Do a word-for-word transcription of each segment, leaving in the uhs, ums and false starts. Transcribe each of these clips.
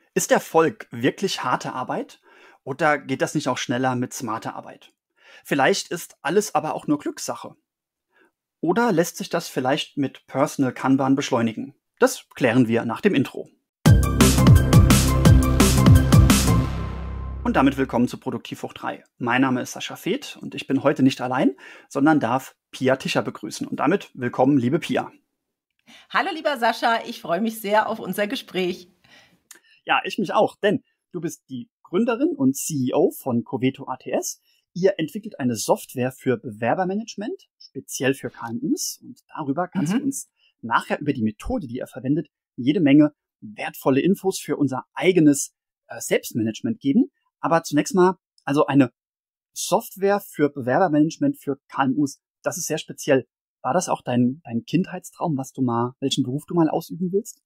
Ist Erfolg wirklich harte Arbeit oder geht das nicht auch schneller mit smarter Arbeit? Vielleicht ist alles aber auch nur Glückssache. Oder lässt sich das vielleicht mit Personal Kanban beschleunigen? Das klären wir nach dem Intro. Und damit willkommen zu Produktiv hoch drei. Mein Name ist Sascha Feth und ich bin heute nicht allein, sondern darf Pia Tischer begrüßen. Und damit willkommen, liebe Pia. Hallo lieber Sascha, ich freue mich sehr auf unser Gespräch. Ja, ich mich auch, denn du bist die Gründerin und C E O von Coveto A T S. Ihr entwickelt eine Software für Bewerbermanagement, speziell für K M Us. Und darüber kannst mhm. du uns nachher über die Methode, die ihr verwendet, jede Menge wertvolle Infos für unser eigenes äh, Selbstmanagement geben. Aber zunächst mal, also eine Software für Bewerbermanagement für K M Us, das ist sehr speziell. War das auch dein, dein Kindheitstraum, was du mal, welchen Beruf du mal ausüben willst?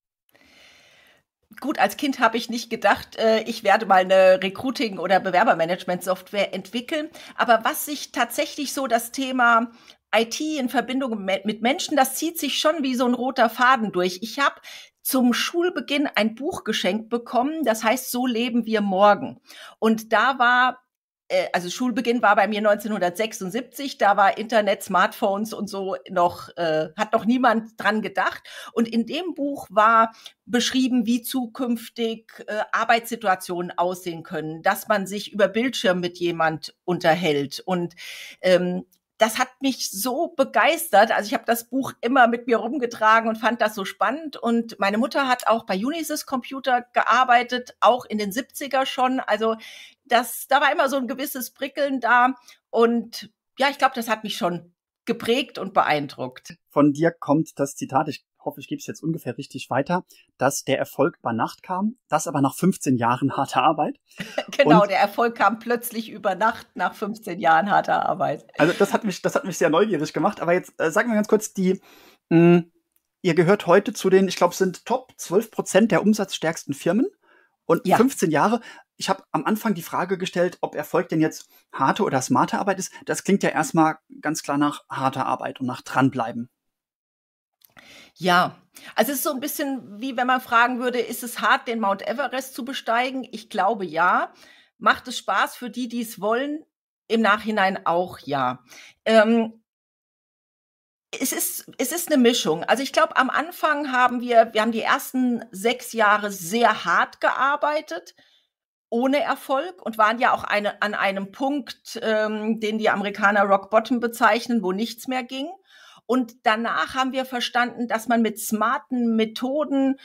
Gut, als Kind habe ich nicht gedacht, ich werde mal eine Recruiting- oder Bewerbermanagement-Software entwickeln. Aber was sich tatsächlich so das Thema I T in Verbindung mit Menschen, das zieht sich schon wie so ein roter Faden durch. Ich habe zum Schulbeginn ein Buch geschenkt bekommen, das heißt So leben wir morgen. Und da war Also Schulbeginn war bei mir neunzehnhundertsechsundsiebzig, da war Internet, Smartphones und so noch, äh, hat noch niemand dran gedacht. Und in dem Buch war beschrieben, wie zukünftig äh, Arbeitssituationen aussehen können, dass man sich über Bildschirm mit jemand unterhält. Und ähm, das hat mich so begeistert. Also ich habe das Buch immer mit mir rumgetragen und fand das so spannend. Und meine Mutter hat auch bei Unisys Computer gearbeitet, auch in den siebziger schon. Also das, da war immer so ein gewisses Prickeln da. Und ja, ich glaube, das hat mich schon geprägt und beeindruckt. Von dir kommt das Zitat, ich hoffe, ich gebe es jetzt ungefähr richtig weiter, dass der Erfolg über Nacht kam, das aber nach fünfzehn Jahren harter Arbeit. Genau, und der Erfolg kam plötzlich über Nacht nach fünfzehn Jahren harter Arbeit. Also das hat mich, das hat mich sehr neugierig gemacht. Aber jetzt äh, sagen wir ganz kurz, die, mh, ihr gehört heute zu den, ich glaube, sind Top zwölf Prozent der umsatzstärksten Firmen. Und ja. fünfzehn Jahre, ich habe am Anfang die Frage gestellt, ob Erfolg denn jetzt harte oder smarte Arbeit ist. Das klingt ja erstmal ganz klar nach harter Arbeit und nach dranbleiben. Ja, also es ist so ein bisschen wie wenn man fragen würde, ist es hart, den Mount Everest zu besteigen? Ich glaube, ja. Macht es Spaß für die, die es wollen? Im Nachhinein auch ja. Ähm, Es ist, es ist eine Mischung. Also ich glaube, am Anfang haben wir, wir haben die ersten sechs Jahre sehr hart gearbeitet, ohne Erfolg und waren ja auch eine, an einem Punkt, ähm, den die Amerikaner Rock Bottom bezeichnen, wo nichts mehr ging. Und danach haben wir verstanden, dass man mit smarten Methoden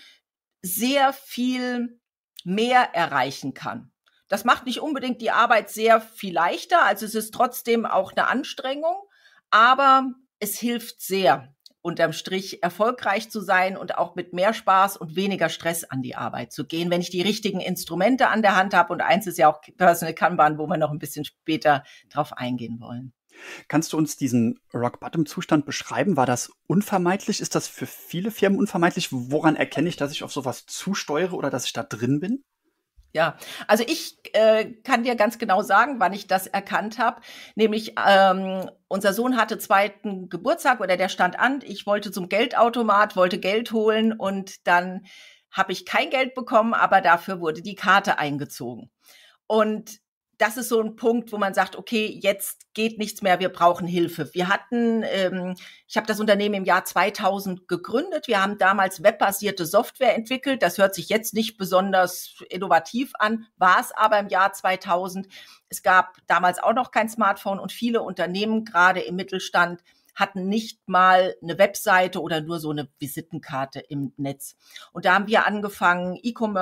sehr viel mehr erreichen kann. Das macht nicht unbedingt die Arbeit sehr viel leichter, also es ist trotzdem auch eine Anstrengung, aber es hilft sehr, unterm Strich erfolgreich zu sein und auch mit mehr Spaß und weniger Stress an die Arbeit zu gehen, wenn ich die richtigen Instrumente an der Hand habe. Und eins ist ja auch Personal Kanban, wo wir noch ein bisschen später drauf eingehen wollen. Kannst du uns diesen Rock-Bottom-Zustand beschreiben? War das unvermeidlich? Ist das für viele Firmen unvermeidlich? Woran erkenne ich, dass ich auf sowas zusteuere oder dass ich da drin bin? Ja, also ich äh, kann dir ganz genau sagen, wann ich das erkannt habe. Nämlich ähm, unser Sohn hatte zweiten Geburtstag oder der stand an. Ich wollte zum Geldautomat, wollte Geld holen und dann habe ich kein Geld bekommen, aber dafür wurde die Karte eingezogen. Und das ist so ein Punkt, wo man sagt, okay, jetzt geht nichts mehr, wir brauchen Hilfe. Wir hatten, ähm, ich habe das Unternehmen im Jahr zweitausend gegründet. Wir haben damals webbasierte Software entwickelt. Das hört sich jetzt nicht besonders innovativ an, war es aber im Jahr zweitausend. Es gab damals auch noch kein Smartphone und viele Unternehmen, gerade im Mittelstand, hatten nicht mal eine Webseite oder nur so eine Visitenkarte im Netz. Und da haben wir angefangen,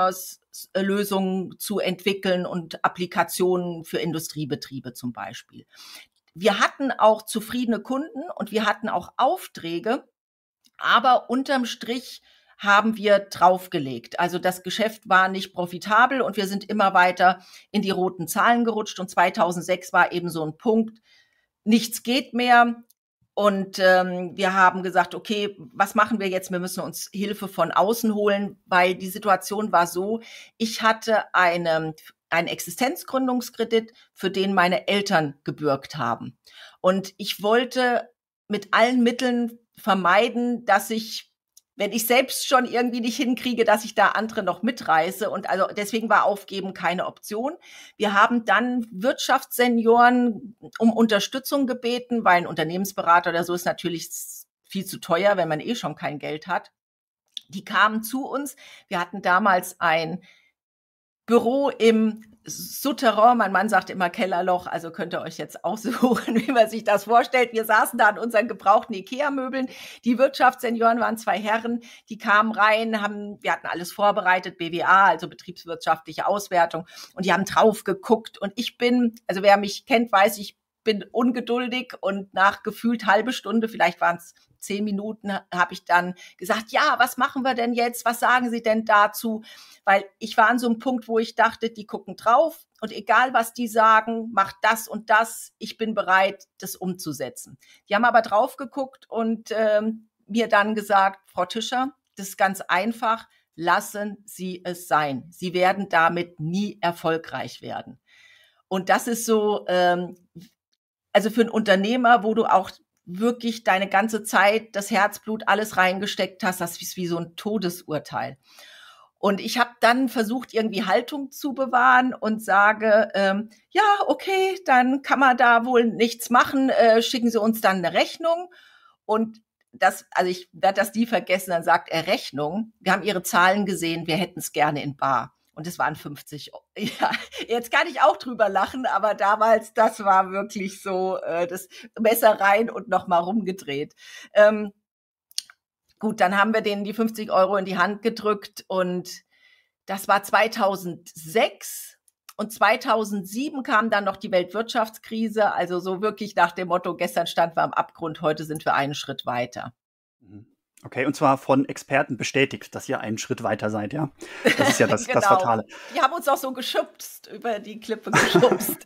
E-Commerce-Lösungen zu entwickeln und Applikationen für Industriebetriebe zum Beispiel. Wir hatten auch zufriedene Kunden und wir hatten auch Aufträge, aber unterm Strich haben wir draufgelegt. Also das Geschäft war nicht profitabel und wir sind immer weiter in die roten Zahlen gerutscht. Und zweitausendsechs war eben so ein Punkt, nichts geht mehr. Und ähm, wir haben gesagt, okay, was machen wir jetzt? Wir müssen uns Hilfe von außen holen, weil die Situation war so, ich hatte eine, einen Existenzgründungskredit, für den meine Eltern gebürgt haben. Und ich wollte mit allen Mitteln vermeiden, dass ich wenn ich selbst schon irgendwie nicht hinkriege, dass ich da andere noch mitreiße. Und also deswegen war Aufgeben keine Option. Wir haben dann Wirtschaftssenioren um Unterstützung gebeten, weil ein Unternehmensberater oder so ist natürlich viel zu teuer, wenn man eh schon kein Geld hat. Die kamen zu uns. Wir hatten damals ein Büro im Souterrain, mein Mann sagt immer Kellerloch, also könnt ihr euch jetzt aussuchen, wie man sich das vorstellt. Wir saßen da an unseren gebrauchten Ikea-Möbeln. Die Wirtschaftssenioren waren zwei Herren, die kamen rein, haben, wir hatten alles vorbereitet, B W A, also betriebswirtschaftliche Auswertung, und die haben drauf geguckt. Und ich bin, also wer mich kennt, weiß, ich bin ungeduldig, und nach gefühlt halbe Stunde, vielleicht waren es zehn Minuten, habe ich dann gesagt, ja, was machen wir denn jetzt? Was sagen Sie denn dazu? Weil ich war an so einem Punkt, wo ich dachte, die gucken drauf und egal, was die sagen, macht das und das. Ich bin bereit, das umzusetzen. Die haben aber drauf geguckt und ähm, mir dann gesagt, Frau Tischer, das ist ganz einfach, lassen Sie es sein. Sie werden damit nie erfolgreich werden. Und das ist so, ähm, also für einen Unternehmer, wo du auch wirklich deine ganze Zeit, das Herzblut, alles reingesteckt hast, das ist wie so ein Todesurteil. Und ich habe dann versucht, irgendwie Haltung zu bewahren und sage, ähm, ja, okay, dann kann man da wohl nichts machen, äh, schicken Sie uns dann eine Rechnung. Und das, also ich werde das nie vergessen, dann sagt er Rechnung. Wir haben Ihre Zahlen gesehen, wir hätten es gerne in bar. Und es waren fünfzig Euro. Ja, jetzt kann ich auch drüber lachen, aber damals, das war wirklich so, äh, das Messer rein und nochmal rumgedreht. Ähm, gut, dann haben wir denen die fünfzig Euro in die Hand gedrückt und das war zweitausendsechs. Und zweitausendsieben kam dann noch die Weltwirtschaftskrise, also so wirklich nach dem Motto, gestern standen wir am Abgrund, heute sind wir einen Schritt weiter. Okay, und zwar von Experten bestätigt, dass ihr einen Schritt weiter seid, ja? Das ist ja das, genau. das Fatale. Die haben uns auch so geschubst, über die Klippe geschubst.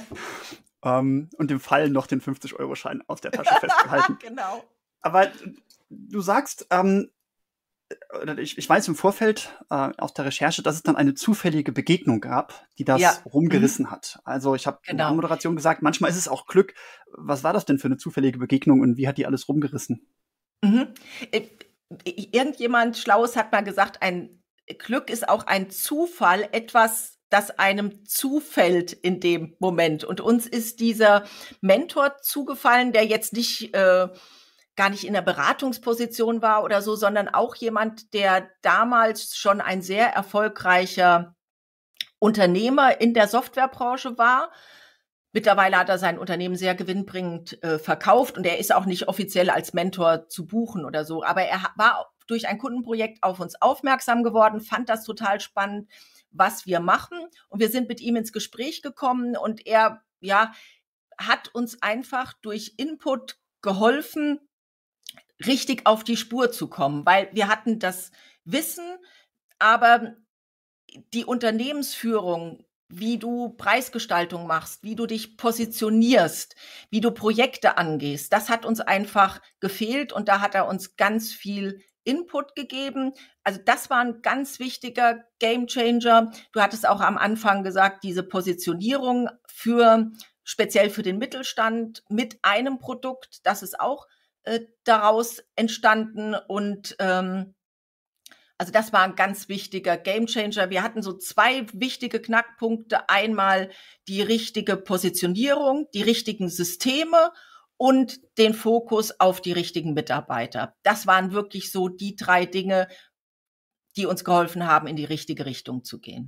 um, und im Fall noch den fünfzig-Euro-Schein aus der Tasche festgehalten. Genau. Aber du sagst, ähm, ich, ich weiß im Vorfeld äh, aus der Recherche, dass es dann eine zufällige Begegnung gab, die das ja. rumgerissen mhm. hat. Also ich habe genau. in der Anmoderation gesagt, manchmal ist es auch Glück. Was war das denn für eine zufällige Begegnung und wie hat die alles rumgerissen? Mhm. Irgendjemand Schlaues hat mal gesagt, ein Glück ist auch ein Zufall, etwas, das einem zufällt in dem Moment. Und uns ist dieser Mentor zugefallen, der jetzt nicht äh, gar nicht in der Beratungsposition war oder so, sondern auch jemand, der damals schon ein sehr erfolgreicher Unternehmer in der Softwarebranche war. Mittlerweile hat er sein Unternehmen sehr gewinnbringend äh, verkauft und er ist auch nicht offiziell als Mentor zu buchen oder so. Aber er war durch ein Kundenprojekt auf uns aufmerksam geworden, fand das total spannend, was wir machen. Und wir sind mit ihm ins Gespräch gekommen und er, ja, hat uns einfach durch Input geholfen, richtig auf die Spur zu kommen, weil wir hatten das Wissen, aber die Unternehmensführung, wie du Preisgestaltung machst, wie du dich positionierst, wie du Projekte angehst, das hat uns einfach gefehlt und da hat er uns ganz viel Input gegeben. Also das war ein ganz wichtiger Gamechanger. Du hattest auch am Anfang gesagt, diese Positionierung für, speziell für den Mittelstand mit einem Produkt, das ist auch äh, daraus entstanden und ähm, also das war ein ganz wichtiger Gamechanger. Wir hatten so zwei wichtige Knackpunkte. Einmal die richtige Positionierung, die richtigen Systeme und den Fokus auf die richtigen Mitarbeiter. Das waren wirklich so die drei Dinge, die uns geholfen haben, in die richtige Richtung zu gehen.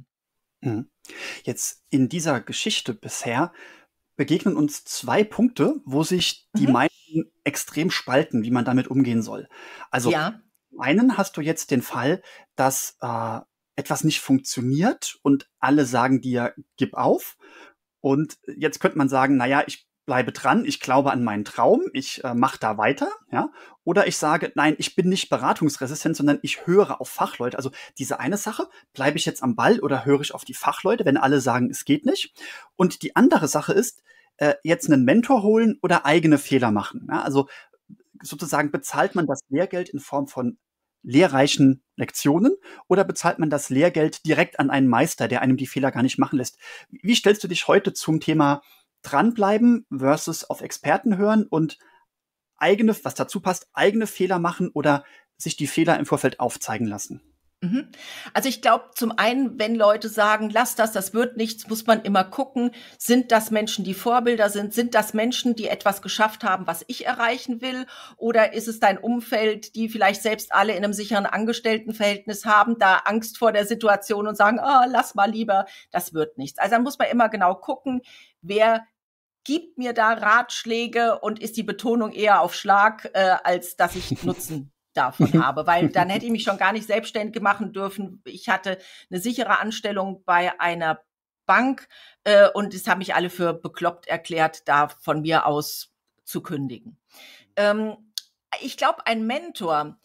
Jetzt in dieser Geschichte bisher begegnen uns zwei Punkte, wo sich die mhm. Meinungen extrem spalten, wie man damit umgehen soll. Also ja. Zum einen hast du jetzt den Fall, dass äh, etwas nicht funktioniert und alle sagen dir, gib auf. Und jetzt könnte man sagen, naja, ich bleibe dran, ich glaube an meinen Traum, ich äh, mache da weiter. Ja? Oder ich sage, nein, ich bin nicht beratungsresistent, sondern ich höre auf Fachleute. Also diese eine Sache, bleibe ich jetzt am Ball oder höre ich auf die Fachleute, wenn alle sagen, es geht nicht. Und die andere Sache ist, äh, jetzt einen Mentor holen oder eigene Fehler machen. Ja? Also sozusagen bezahlt man das Lehrgeld in Form von lehrreichen Lektionen oder bezahlt man das Lehrgeld direkt an einen Meister, der einem die Fehler gar nicht machen lässt? Wie stellst du dich heute zum Thema dranbleiben versus auf Experten hören und eigene, was dazu passt, eigene Fehler machen oder sich die Fehler im Vorfeld aufzeigen lassen? Also ich glaube, zum einen, wenn Leute sagen, lass das, das wird nichts, muss man immer gucken, sind das Menschen, die Vorbilder sind, sind das Menschen, die etwas geschafft haben, was ich erreichen will, oder ist es dein Umfeld, die vielleicht selbst alle in einem sicheren Angestelltenverhältnis haben, da Angst vor der Situation und sagen, ah, lass mal lieber, das wird nichts. Also dann muss man immer genau gucken, wer gibt mir da Ratschläge und ist die Betonung eher auf Schlag, äh, als dass ich Nutzen davon habe, weil dann hätte ich mich schon gar nicht selbstständig machen dürfen. Ich hatte eine sichere Anstellung bei einer Bank äh, und es haben mich alle für bekloppt erklärt, da von mir aus zu kündigen. Ähm, ich glaube, ein Mentor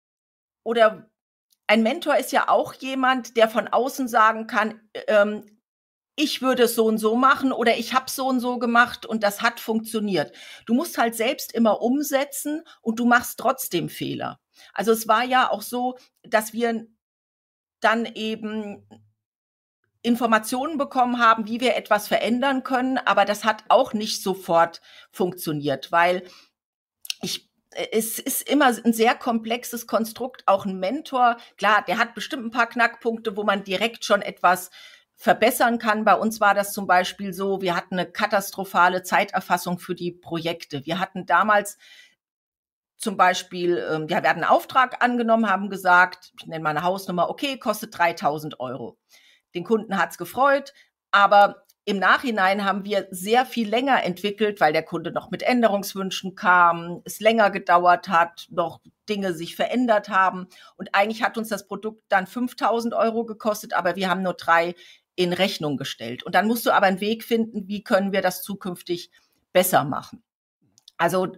oder ein Mentor ist ja auch jemand, der von außen sagen kann, ähm, ich würde es so und so machen oder ich habe es so und so gemacht und das hat funktioniert. Du musst halt selbst immer umsetzen und du machst trotzdem Fehler. Also es war ja auch so, dass wir dann eben Informationen bekommen haben, wie wir etwas verändern können, aber das hat auch nicht sofort funktioniert, weil ich es ist immer ein sehr komplexes Konstrukt, auch ein Mentor. Klar, der hat bestimmt ein paar Knackpunkte, wo man direkt schon etwas verbessern kann. Bei uns war das zum Beispiel so, wir hatten eine katastrophale Zeiterfassung für die Projekte. Wir hatten damals zum Beispiel, ähm, ja, wir hatten einen Auftrag angenommen, haben gesagt, ich nenne mal eine Hausnummer, okay, kostet dreitausend Euro. Den Kunden hat's gefreut, aber im Nachhinein haben wir sehr viel länger entwickelt, weil der Kunde noch mit Änderungswünschen kam, es länger gedauert hat, noch Dinge sich verändert haben. Und eigentlich hat uns das Produkt dann fünftausend Euro gekostet, aber wir haben nur drei in Rechnung gestellt. Und dann musst du aber einen Weg finden, wie können wir das zukünftig besser machen. Also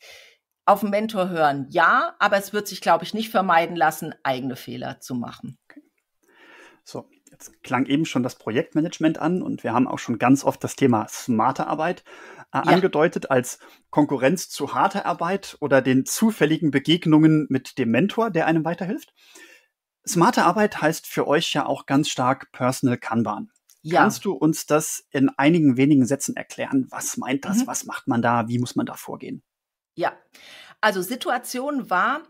auf einen Mentor hören, ja, aber es wird sich, glaube ich, nicht vermeiden lassen, eigene Fehler zu machen. Okay. So, jetzt klang eben schon das Projektmanagement an und wir haben auch schon ganz oft das Thema smarte Arbeit äh, ja. angedeutet als Konkurrenz zu harter Arbeit oder den zufälligen Begegnungen mit dem Mentor, der einem weiterhilft. Smarte Arbeit heißt für euch ja auch ganz stark Personal Kanban. Ja. Kannst du uns das in einigen wenigen Sätzen erklären? Was meint das? Mhm. Was macht man da? Wie muss man da vorgehen? Ja, also Situation war,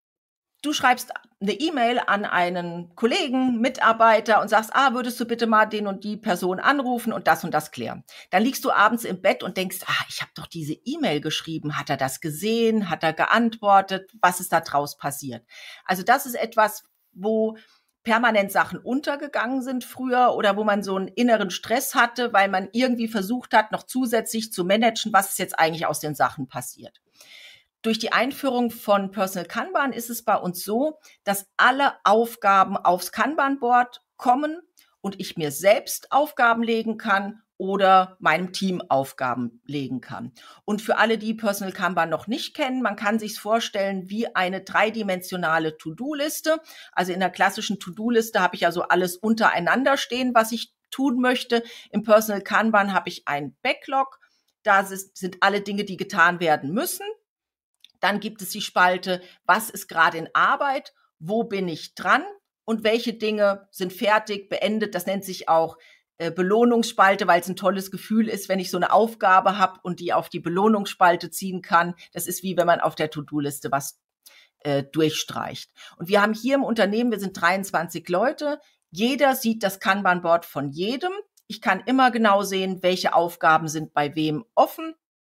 du schreibst eine E-Mail an einen Kollegen, Mitarbeiter und sagst, ah, würdest du bitte mal den und die Person anrufen und das und das klären. Dann liegst du abends im Bett und denkst, ah, ich habe doch diese E-Mail geschrieben. Hat er das gesehen? Hat er geantwortet? Was ist da draus passiert? Also das ist etwas, wo permanent Sachen untergegangen sind früher oder wo man so einen inneren Stress hatte, weil man irgendwie versucht hat, noch zusätzlich zu managen, was ist jetzt eigentlich aus den Sachen passiert. Durch die Einführung von Personal Kanban ist es bei uns so, dass alle Aufgaben aufs Kanban-Board kommen und ich mir selbst Aufgaben legen kann oder meinem Team Aufgaben legen kann. Und für alle, die Personal Kanban noch nicht kennen, man kann sich vorstellen wie eine dreidimensionale To-Do-Liste. Also in der klassischen To-Do-Liste habe ich also alles untereinander stehen, was ich tun möchte. Im Personal Kanban habe ich ein Backlog. Da sind alle Dinge, die getan werden müssen. Dann gibt es die Spalte, was ist gerade in Arbeit, wo bin ich dran und welche Dinge sind fertig, beendet. Das nennt sich auch äh, Belohnungsspalte, weil es ein tolles Gefühl ist, wenn ich so eine Aufgabe habe und die auf die Belohnungsspalte ziehen kann. Das ist wie wenn man auf der To-Do-Liste was äh, durchstreicht. Und wir haben hier im Unternehmen, wir sind dreiundzwanzig Leute, jeder sieht das Kanban-Board von jedem. Ich kann immer genau sehen, welche Aufgaben sind bei wem offen.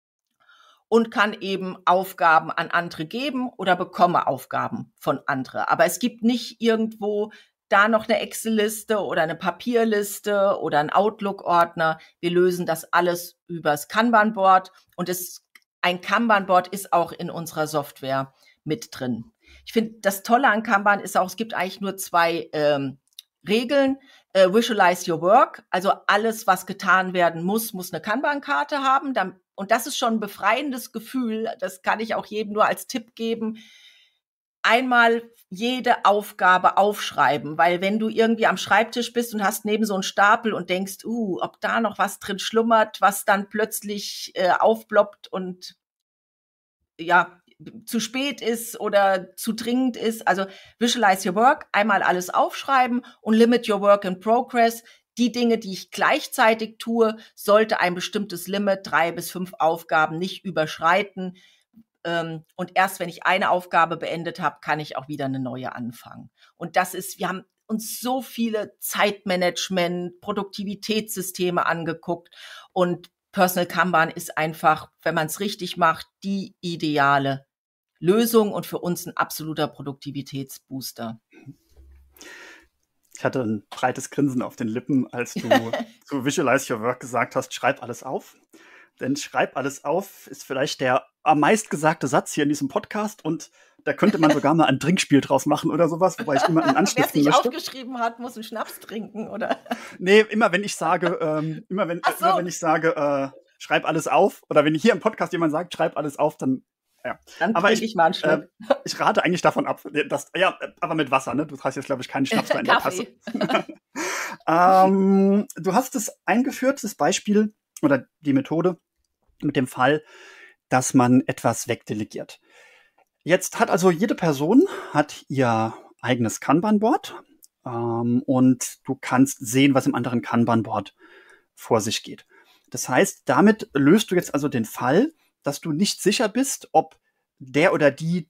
Und kann eben Aufgaben an andere geben oder bekomme Aufgaben von anderen. Aber es gibt nicht irgendwo da noch eine Excel-Liste oder eine Papierliste oder ein Outlook-Ordner. Wir lösen das alles übers Kanban-Board und es, ein Kanban-Board ist auch in unserer Software mit drin. Ich finde, das Tolle an Kanban ist auch, es gibt eigentlich nur zwei ähm, Regeln. Äh, visualize your work, also alles, was getan werden muss, muss eine Kanban-Karte haben. Dann Und das ist schon ein befreiendes Gefühl. Das kann ich auch jedem nur als Tipp geben. Einmal jede Aufgabe aufschreiben, weil wenn du irgendwie am Schreibtisch bist und hast neben so einen Stapel und denkst, uh, ob da noch was drin schlummert, was dann plötzlich äh, aufploppt und ja, zu spät ist oder zu dringend ist. Also visualize your work, einmal alles aufschreiben und limit your work in progress. Die Dinge, die ich gleichzeitig tue, sollte ein bestimmtes Limit, drei bis fünf Aufgaben nicht überschreiten. Ähm, und erst wenn ich eine Aufgabe beendet habe, kann ich auch wieder eine neue anfangen. Und das ist, wir haben uns so viele Zeitmanagement, Produktivitätssysteme angeguckt und Personal Kanban ist einfach, wenn man es richtig macht, die ideale Lösung und für uns ein absoluter Produktivitätsbooster. Ich hatte ein breites Grinsen auf den Lippen, als du zu Visualize Your Work gesagt hast, schreib alles auf. Denn schreib alles auf ist vielleicht der am meist gesagte Satz hier in diesem Podcast und da könnte man sogar mal ein Trinkspiel draus machen oder sowas, wobei ich immer einen anstiften möchte. Wer es nicht möchte. aufgeschrieben hat, muss einen Schnaps trinken, oder? Nee, immer wenn ich sage, ähm, immer, wenn, Ach so. immer wenn ich sage, äh, schreib alles auf, oder wenn hier im Podcast jemand sagt, schreib alles auf, dann ja. Dann aber trinke ich, ich mal einen Schluck. Äh, ich rate eigentlich davon ab, dass, ja, aber mit Wasser, ne? Du hast jetzt, glaube ich, keinen Schnaps mehr in der Tasse. ähm, du hast es eingeführt, das Beispiel oder die Methode mit dem Fall, dass man etwas wegdelegiert. Jetzt hat also jede Person hat ihr eigenes Kanban-Board ähm, und du kannst sehen, was im anderen Kanban-Board vor sich geht. Das heißt, damit löst du jetzt also den Fall, dass du nicht sicher bist, ob der oder die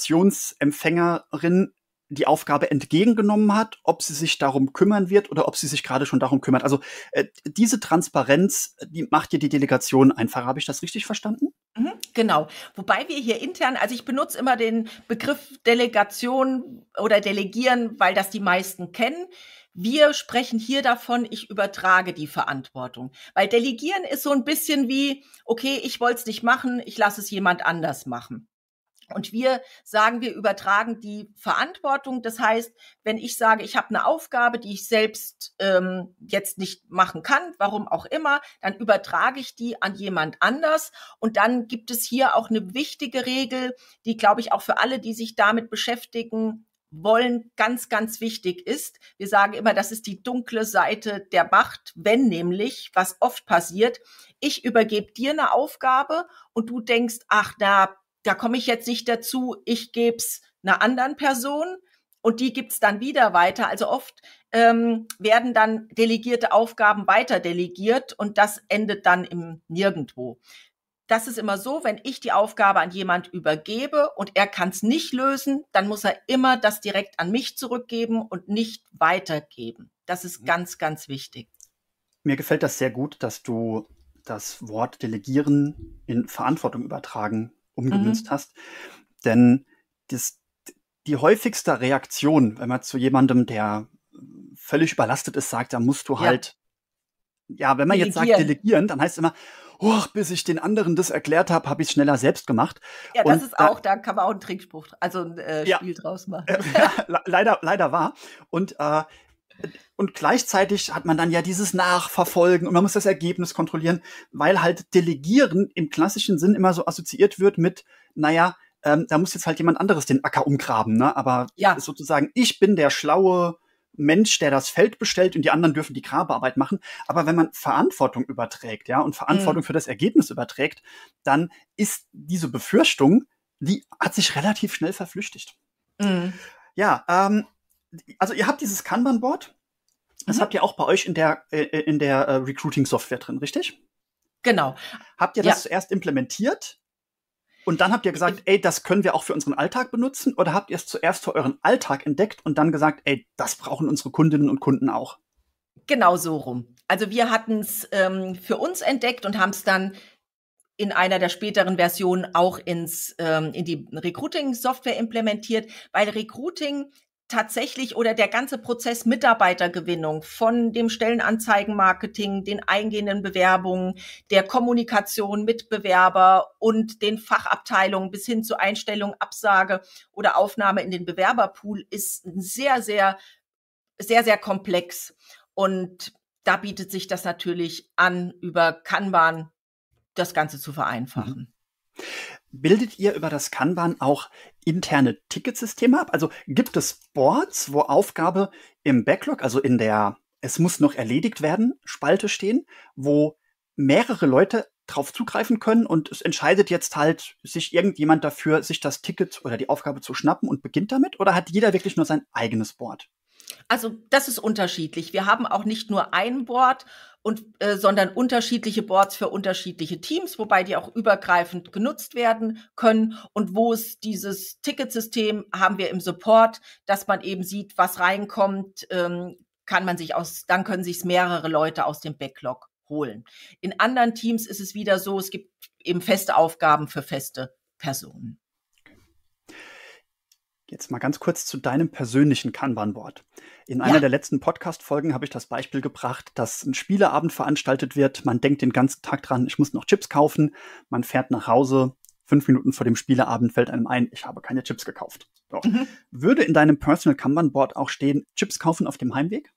Delegationsempfängerin die Aufgabe entgegengenommen hat, ob sie sich darum kümmern wird oder ob sie sich gerade schon darum kümmert. Also äh, diese Transparenz, die macht dir die Delegation einfacher. Habe ich das richtig verstanden? Mhm, genau. Wobei wir hier intern, also ich benutze immer den Begriff Delegation oder Delegieren, weil das die meisten kennen. Wir sprechen hier davon, ich übertrage die Verantwortung. Weil Delegieren ist so ein bisschen wie, okay, ich wollte es nicht machen, ich lasse es jemand anders machen. Und wir sagen, wir übertragen die Verantwortung. Das heißt, wenn ich sage, ich habe eine Aufgabe, die ich selbst ähm, jetzt nicht machen kann, warum auch immer, dann übertrage ich die an jemand anders. Und dann gibt es hier auch eine wichtige Regel, die, glaube ich, auch für alle, die sich damit beschäftigen wollen, ganz, ganz wichtig ist. Wir sagen immer, das ist die dunkle Seite der Macht, wenn nämlich, was oft passiert, ich übergebe dir eine Aufgabe und du denkst, ach, na, da komme ich jetzt nicht dazu, ich gebe es einer anderen Person und die gibt es dann wieder weiter. Also oft ähm, werden dann delegierte Aufgaben weiter delegiert und das endet dann im Nirgendwo. Das ist immer so, wenn ich die Aufgabe an jemand übergebe und er kann es nicht lösen, dann muss er immer das direkt an mich zurückgeben und nicht weitergeben. Das ist ganz, ganz wichtig. Mir gefällt das sehr gut, dass du das Wort Delegieren in Verantwortung übertragen umgemünzt mhm. hast. Denn das, die häufigste Reaktion, wenn man zu jemandem, der völlig überlastet ist, sagt, da musst du ja. halt, ja, wenn man delegieren. jetzt sagt delegieren, dann heißt es immer, oh, bis ich den anderen das erklärt habe, habe ich es schneller selbst gemacht. Ja, das Und ist da, auch, da kann man auch einen Trickspruch, also ein äh, Spiel ja, draus machen. Äh, ja, leider, leider wahr. Und äh, Und gleichzeitig hat man dann ja dieses Nachverfolgen und man muss das Ergebnis kontrollieren, weil halt Delegieren im klassischen Sinn immer so assoziiert wird mit, naja, ähm, da muss jetzt halt jemand anderes den Acker umgraben, ne? Aber ja. sozusagen, ich bin der schlaue Mensch, der das Feld bestellt und die anderen dürfen die Grabearbeit machen. Aber wenn man Verantwortung überträgt, ja, und Verantwortung mhm. für das Ergebnis überträgt, dann ist diese Befürchtung, die hat sich relativ schnell verflüchtigt. Mhm. Ja, ähm, also ihr habt dieses Kanban-Board, das mhm. habt ihr auch bei euch in der, äh, in der äh, Recruiting-Software drin, richtig? Genau. Habt ihr das ja. zuerst implementiert und dann habt ihr gesagt, ey, das können wir auch für unseren Alltag benutzen? Oder habt ihr es zuerst für euren Alltag entdeckt und dann gesagt, ey, das brauchen unsere Kundinnen und Kunden auch? Genau so rum. Also wir hatten es ähm, für uns entdeckt und haben es dann in einer der späteren Versionen auch ins ähm, in die Recruiting-Software implementiert, weil Recruiting tatsächlich oder der ganze Prozess Mitarbeitergewinnung von dem Stellenanzeigenmarketing, den eingehenden Bewerbungen, der Kommunikation mit Bewerber und den Fachabteilungen bis hin zur Einstellung, Absage oder Aufnahme in den Bewerberpool ist sehr, sehr, sehr, sehr komplex. Und da bietet sich das natürlich an, über Kanban das Ganze zu vereinfachen. Mhm. Bildet ihr über das Kanban auch interne Ticketsysteme ab? Also gibt es Boards, wo Aufgabe im Backlog, also in der es muss noch erledigt werden, Spalte stehen, wo mehrere Leute drauf zugreifen können und es entscheidet jetzt halt sich irgendjemand dafür, sich das Ticket oder die Aufgabe zu schnappen und beginnt damit? Oder hat jeder wirklich nur sein eigenes Board? Also das ist unterschiedlich. Wir haben auch nicht nur ein Board, und, äh, sondern unterschiedliche Boards für unterschiedliche Teams, wobei die auch übergreifend genutzt werden können. Und wo es dieses Ticketsystem haben wir im Support, dass man eben sieht, was reinkommt, ähm, kann man sich aus, dann können sich mehrere Leute aus dem Backlog holen. In anderen Teams ist es wieder so, es gibt eben feste Aufgaben für feste Personen. Jetzt mal ganz kurz zu deinem persönlichen Kanban-Board. In einer Ja. der letzten Podcast-Folgen habe ich das Beispiel gebracht, dass ein Spieleabend veranstaltet wird. Man denkt den ganzen Tag dran, ich muss noch Chips kaufen. Man fährt nach Hause. Fünf Minuten vor dem Spieleabend fällt einem ein, ich habe keine Chips gekauft. So. Mhm. Würde in deinem Personal Kanban-Board auch stehen, Chips kaufen auf dem Heimweg?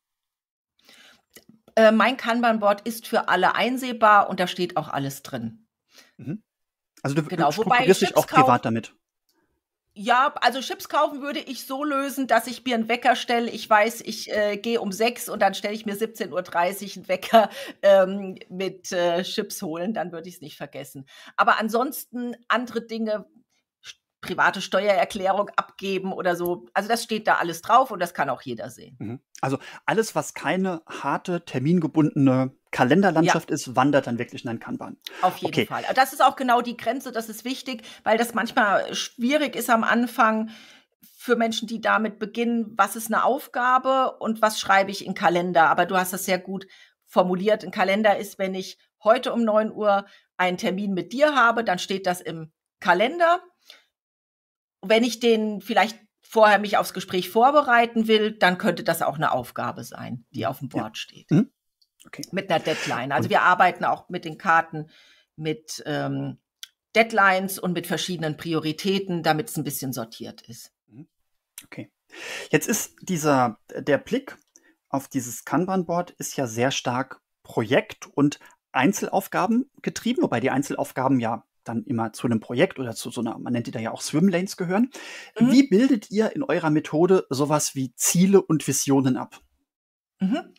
Äh, mein Kanban-Board ist für alle einsehbar und da steht auch alles drin. Mhm. Also du, Genau, du wobei strukturierst dich Chips auch privat kaufen- damit. Ja, also Chips kaufen würde ich so lösen, dass ich mir einen Wecker stelle. Ich weiß, ich äh, gehe um sechs und dann stelle ich mir siebzehn Uhr dreißig einen Wecker ähm, mit äh, Chips holen, dann würde ich es nicht vergessen. Aber ansonsten andere Dinge, st- private Steuererklärung abgeben oder so, also das steht da alles drauf und das kann auch jeder sehen. Mhm. Also alles, was keine harte, termingebundene Kalenderlandschaft ist, wandert dann wirklich in ein Kanban. Auf jeden Okay. Fall. Das ist auch genau die Grenze, das ist wichtig, weil das manchmal schwierig ist am Anfang für Menschen, die damit beginnen, was ist eine Aufgabe und was schreibe ich in Kalender. Aber du hast das sehr gut formuliert. Ein Kalender ist, wenn ich heute um neun Uhr einen Termin mit dir habe, dann steht das im Kalender. Wenn ich den vielleicht vorher mich aufs Gespräch vorbereiten will, dann könnte das auch eine Aufgabe sein, die auf dem Board steht. Mhm. Okay. Mit einer Deadline. Also wir arbeiten auch mit den Karten mit ähm, Deadlines und mit verschiedenen Prioritäten, damit es ein bisschen sortiert ist. Okay. Jetzt ist dieser, der Blick auf dieses Kanban-Board ist ja sehr stark Projekt- und Einzelaufgaben getrieben, wobei die Einzelaufgaben ja dann immer zu einem Projekt oder zu so einer, man nennt die da ja auch Swimlanes gehören. Mhm. Wie bildet ihr in eurer Methode sowas wie Ziele und Visionen ab? Mhm.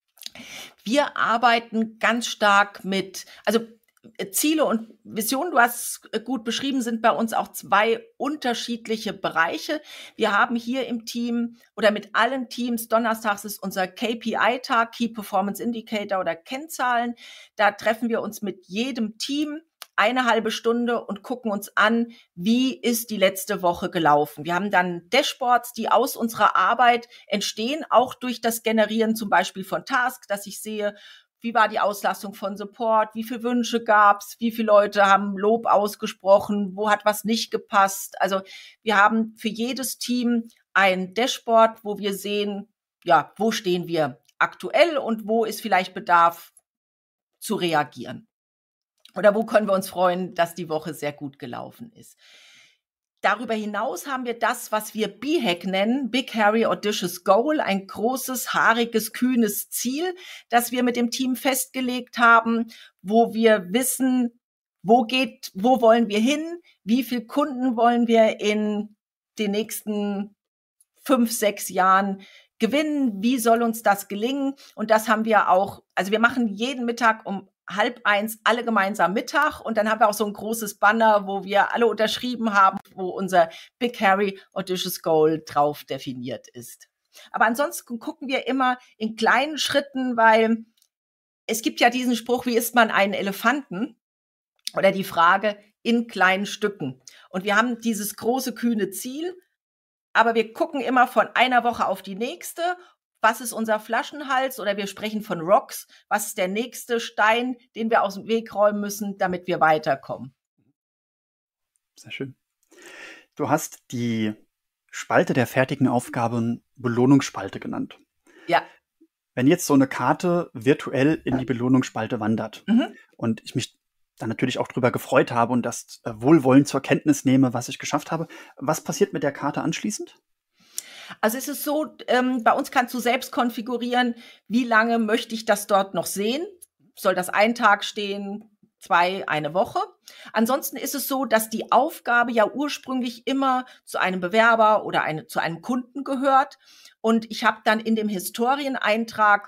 Wir arbeiten ganz stark mit, also äh, Ziele und Visionen, du hast es gut beschrieben, sind bei uns auch zwei unterschiedliche Bereiche. Wir haben hier im Team oder mit allen Teams, donnerstags ist unser K P I-Tag, Key Performance Indicator oder Kennzahlen. Da treffen wir uns mit jedem Team eine halbe Stunde und gucken uns an, wie ist die letzte Woche gelaufen. Wir haben dann Dashboards, die aus unserer Arbeit entstehen, auch durch das Generieren zum Beispiel von Tasks, dass ich sehe, wie war die Auslastung von Support, wie viele Wünsche gab's, wie viele Leute haben Lob ausgesprochen, wo hat was nicht gepasst. Also wir haben für jedes Team ein Dashboard, wo wir sehen, ja, wo stehen wir aktuell und wo ist vielleicht Bedarf zu reagieren. Oder wo können wir uns freuen, dass die Woche sehr gut gelaufen ist. Darüber hinaus haben wir das, was wir B HAG nennen, Big Hairy Audacious Goal, ein großes, haariges, kühnes Ziel, das wir mit dem Team festgelegt haben, wo wir wissen, wo geht, wo wollen wir hin, wie viele Kunden wollen wir in den nächsten fünf, sechs Jahren gewinnen, wie soll uns das gelingen? Und das haben wir auch, also wir machen jeden Mittag um halb eins alle gemeinsam Mittag und dann haben wir auch so ein großes Banner, wo wir alle unterschrieben haben, wo unser Big Hairy Audacious Goal drauf definiert ist. Aber ansonsten gucken wir immer in kleinen Schritten, weil es gibt ja diesen Spruch, wie isst man einen Elefanten? Oder die Frage in kleinen Stücken. Und wir haben dieses große, kühne Ziel, aber wir gucken immer von einer Woche auf die nächste. Was ist unser Flaschenhals? Oder wir sprechen von Rocks. Was ist der nächste Stein, den wir aus dem Weg räumen müssen, damit wir weiterkommen? Sehr schön. Du hast die Spalte der fertigen Aufgaben Belohnungsspalte genannt. Ja. Wenn jetzt so eine Karte virtuell in die Belohnungsspalte wandert Mhm. und ich mich dann natürlich auch drüber gefreut habe und das äh, wohlwollend zur Kenntnis nehme, was ich geschafft habe, was passiert mit der Karte anschließend? Also es ist so, ähm, bei uns kannst du selbst konfigurieren, wie lange möchte ich das dort noch sehen? Soll das ein Tag stehen, zwei, eine Woche? Ansonsten ist es so, dass die Aufgabe ja ursprünglich immer zu einem Bewerber oder eine, zu einem Kunden gehört. Und ich habe dann in dem Historieneintrag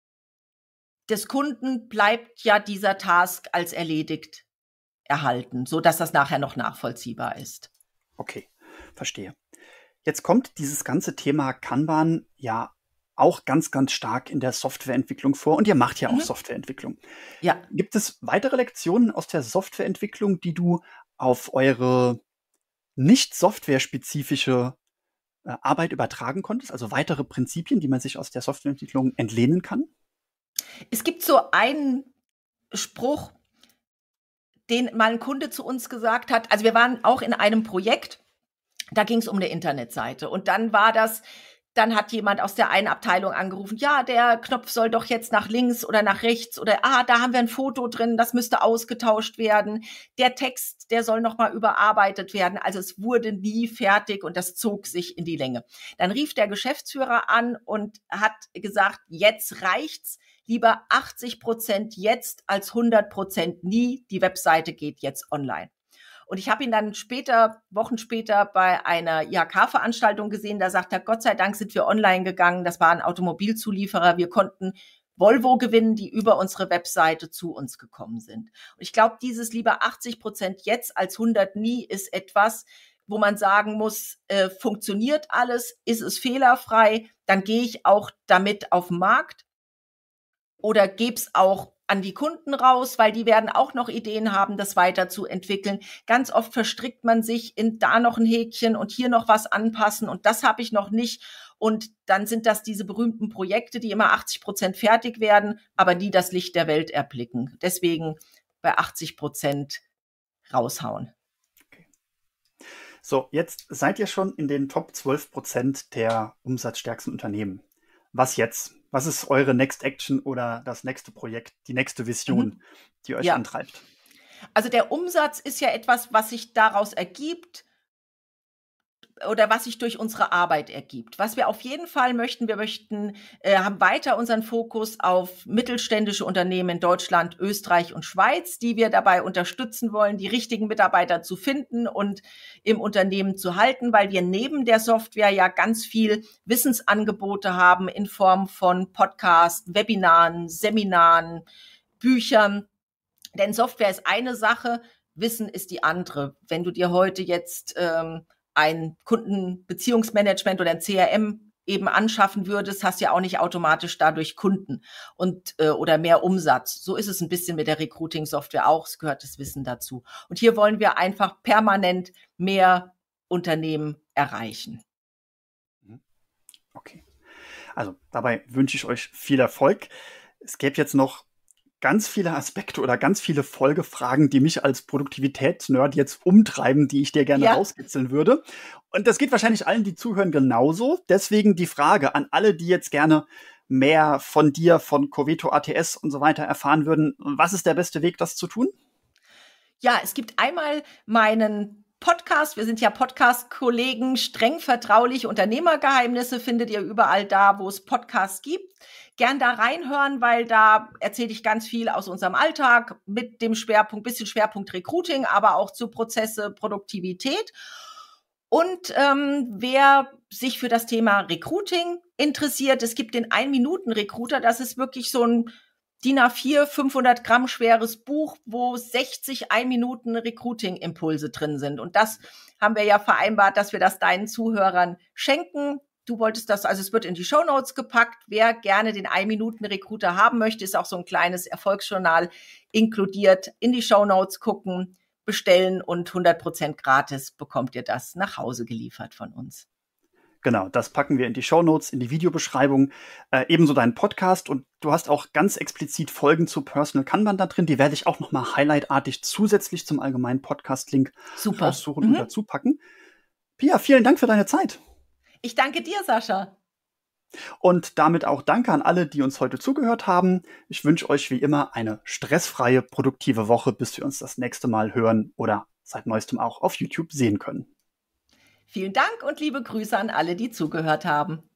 des Kunden bleibt ja dieser Task als erledigt erhalten, so dass das nachher noch nachvollziehbar ist. Okay, verstehe. Jetzt kommt dieses ganze Thema Kanban ja auch ganz, ganz stark in der Softwareentwicklung vor und ihr macht ja auch Mhm. Softwareentwicklung. Ja. Gibt es weitere Lektionen aus der Softwareentwicklung, die du auf eure nicht softwarespezifische äh, Arbeit übertragen konntest? Also weitere Prinzipien, die man sich aus der Softwareentwicklung entlehnen kann? Es gibt so einen Spruch, den mal ein Kunde zu uns gesagt hat. Also, wir waren auch in einem Projekt, da ging es um eine Internetseite und dann war das dann hat jemand aus der einen Abteilung angerufen: „Ja, der Knopf soll doch jetzt nach links oder nach rechts“ oder „Ah, da haben wir ein Foto drin, das müsste ausgetauscht werden. Der Text, der soll noch mal überarbeitet werden.“ Also, es wurde nie fertig und das zog sich in die Länge. Dann rief der Geschäftsführer an und hat gesagt: „Jetzt reicht's. Lieber achtzig Prozent jetzt als hundert Prozent nie. Die Webseite geht jetzt online.“ Und ich habe ihn dann später, Wochen später bei einer I H K-Veranstaltung gesehen. Da sagt er: „Gott sei Dank sind wir online gegangen. Das war ein Automobilzulieferer. Wir konnten Volvo gewinnen, die über unsere Webseite zu uns gekommen sind.“ Und ich glaube, dieses lieber achtzig Prozent jetzt als hundert nie ist etwas, wo man sagen muss, äh, funktioniert alles? Ist es fehlerfrei? Dann gehe ich auch damit auf den Markt oder gebe es auch an die Kunden raus, weil die werden auch noch Ideen haben, das weiterzuentwickeln. Ganz oft verstrickt man sich in da noch ein Häkchen und hier noch was anpassen und das habe ich noch nicht. Und dann sind das diese berühmten Projekte, die immer achtzig Prozent fertig werden, aber die das Licht der Welt erblicken. Deswegen bei achtzig Prozent raushauen. Okay. So, jetzt seid ihr schon in den Top zwölf Prozent der umsatzstärksten Unternehmen. Was jetzt? Was ist eure Next Action oder das nächste Projekt, die nächste Vision, Mhm. die euch Ja. antreibt? Also der Umsatz ist ja etwas, was sich daraus ergibt oder was sich durch unsere Arbeit ergibt. Was wir auf jeden Fall möchten, wir möchten, äh, haben weiter unseren Fokus auf mittelständische Unternehmen in Deutschland, Österreich und Schweiz, die wir dabei unterstützen wollen, die richtigen Mitarbeiter zu finden und im Unternehmen zu halten, weil wir neben der Software ja ganz viel Wissensangebote haben in Form von Podcasts, Webinaren, Seminaren, Büchern. Denn Software ist eine Sache, Wissen ist die andere. Wenn du dir heute jetzt ähm, ein Kundenbeziehungsmanagement oder ein C R M eben anschaffen würdest, hast du ja auch nicht automatisch dadurch Kunden und äh, oder mehr Umsatz. So ist es ein bisschen mit der Recruiting-Software auch. Es gehört das Wissen dazu. Und hier wollen wir einfach permanent mehr Unternehmen erreichen. Okay. Also dabei wünsche ich euch viel Erfolg. Es gäbe jetzt noch ganz viele Aspekte oder ganz viele Folgefragen, die mich als Produktivitätsnerd jetzt umtreiben, die ich dir gerne Ja. rauskitzeln würde. Und das geht wahrscheinlich allen, die zuhören, genauso. Deswegen die Frage an alle, die jetzt gerne mehr von dir, von Coveto A T S und so weiter erfahren würden. Was ist der beste Weg, das zu tun? Ja, es gibt einmal meinen Podcast. Wir sind ja Podcast-Kollegen, streng vertrauliche Unternehmergeheimnisse findet ihr überall da, wo es Podcasts gibt. Gern da reinhören, weil da erzähle ich ganz viel aus unserem Alltag mit dem Schwerpunkt, bisschen Schwerpunkt Recruiting, aber auch zu Prozesse, Produktivität. Und ähm, wer sich für das Thema Recruiting interessiert, es gibt den Ein-Minuten-Recruiter, das ist wirklich so ein D I N A vier, fünfhundert Gramm schweres Buch, wo sechzig Ein-Minuten-Recruiting-Impulse drin sind. Und das haben wir ja vereinbart, dass wir das deinen Zuhörern schenken. Du wolltest das, also es wird in die Shownotes gepackt. Wer gerne den Ein-Minuten-Recruiter haben möchte, ist auch so ein kleines Erfolgsjournal inkludiert. In die Shownotes gucken, bestellen und hundert Prozent gratis bekommt ihr das nach Hause geliefert von uns. Genau, das packen wir in die Shownotes, in die Videobeschreibung. Äh, ebenso deinen Podcast. Und du hast auch ganz explizit Folgen zu Personal Kanban da drin. Die werde ich auch nochmal highlightartig zusätzlich zum allgemeinen Podcast-Link Super. raussuchen Mhm. und dazu packen. Pia, vielen Dank für deine Zeit. Ich danke dir, Sascha. Und damit auch danke an alle, die uns heute zugehört haben. Ich wünsche euch wie immer eine stressfreie, produktive Woche, bis wir uns das nächste Mal hören oder seit neuestem auch auf YouTube sehen können. Vielen Dank und liebe Grüße an alle, die zugehört haben.